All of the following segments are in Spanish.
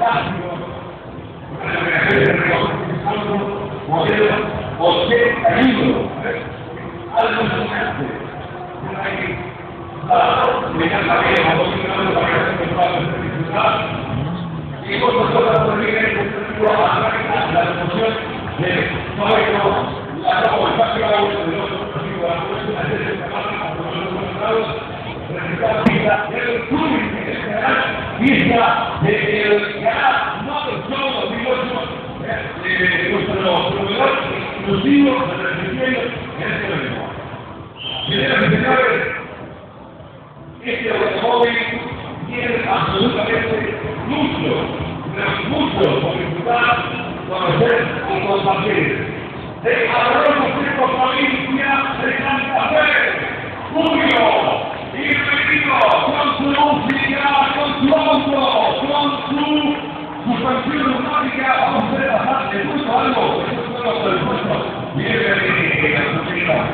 Este automóvil tiene absolutamente mucho por disfrutar, conocer y compartir. De Arroyo provincia de Santa Fe, Julio, y bienvenido con su música, con su auto, con su suspensión neumática. Vamos a repasar de mucho algo, eso es todo por el puesto. Bienvenido,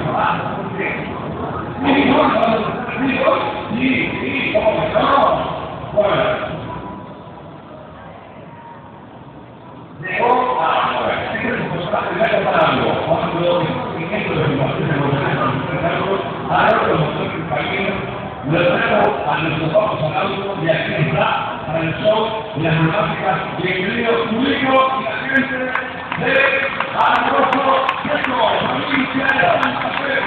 sí, ¿cómo estamos? Bueno. Llegó a... Este es un personaje que está parando. Cuando en esto de información de los ahora los motores del camino, lo tenemos a nuestros ojos al auto y aquí está para el show de las neumáticas. Bienvenido público y la gente de Arroyo Seco, provincia de Santa Fe.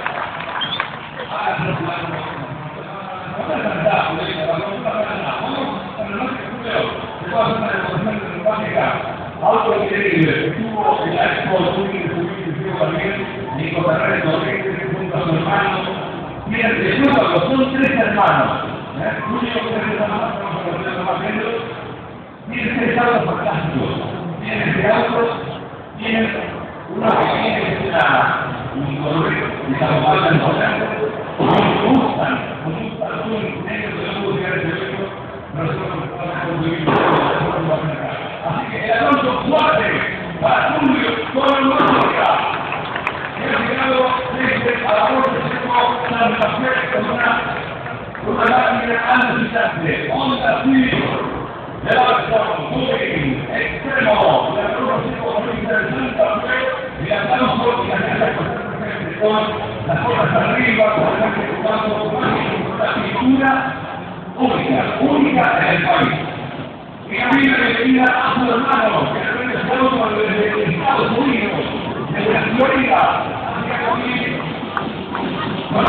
Auto increíble, estuvo en la Expo también, Nico Ferrer junto a su hermano. Miren, disfrútalo, son 3 hermanos. Julio, 3 hermanos, vamos a conocer más de ellos. Miren, 3 autos fantásticos. Miren este auto, tienen una pequeña que es un color que está tomando en Holanda. Nos gustan un negro de la música de este evento. Nosotros estamos contribuyendo acá. Así que el aplauso fuerte para Julio con música. Hemos llegado desde Arroyo Seco, Santa Fe, con una máquina alucinante, Honda Civic, de la versión Moving Extremo, de Arroyo Seco, provincia de Santa Fe, y el aplauso y la gente con las cosas arriba, con la gente jugando con una pintura única en el país. Y a mí me bienvenida a su hermano, que realmente es auto desde Estados Unidos, desde la Florida, hacia aquí. Bueno,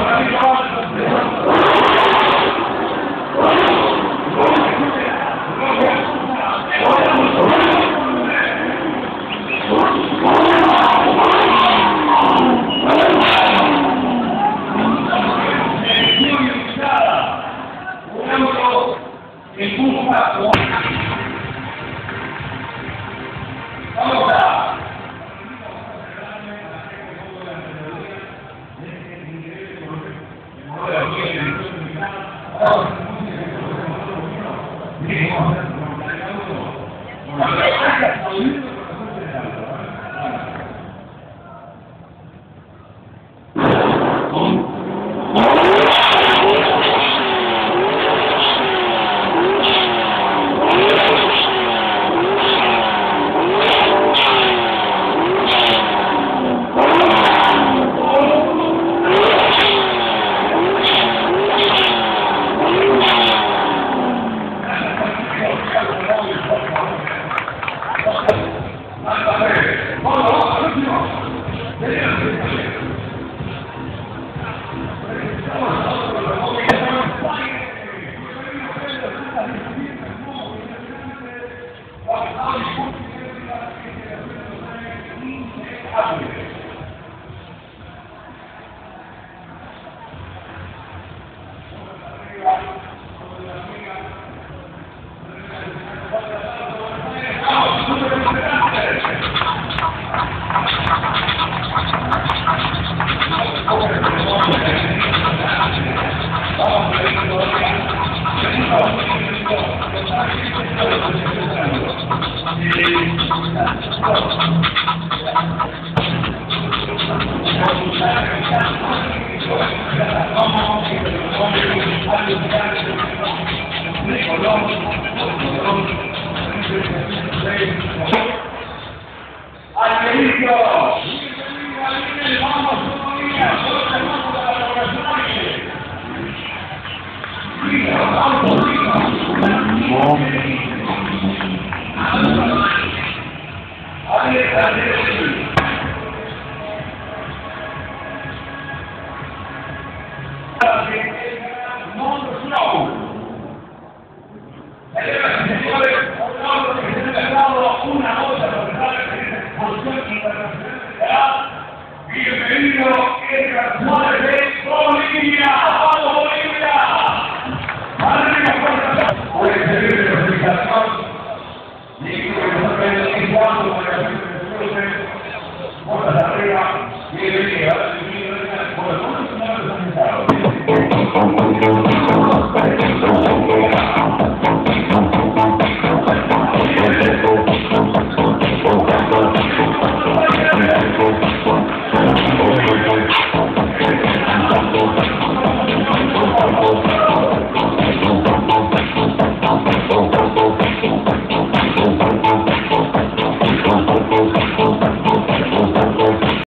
Ahí está,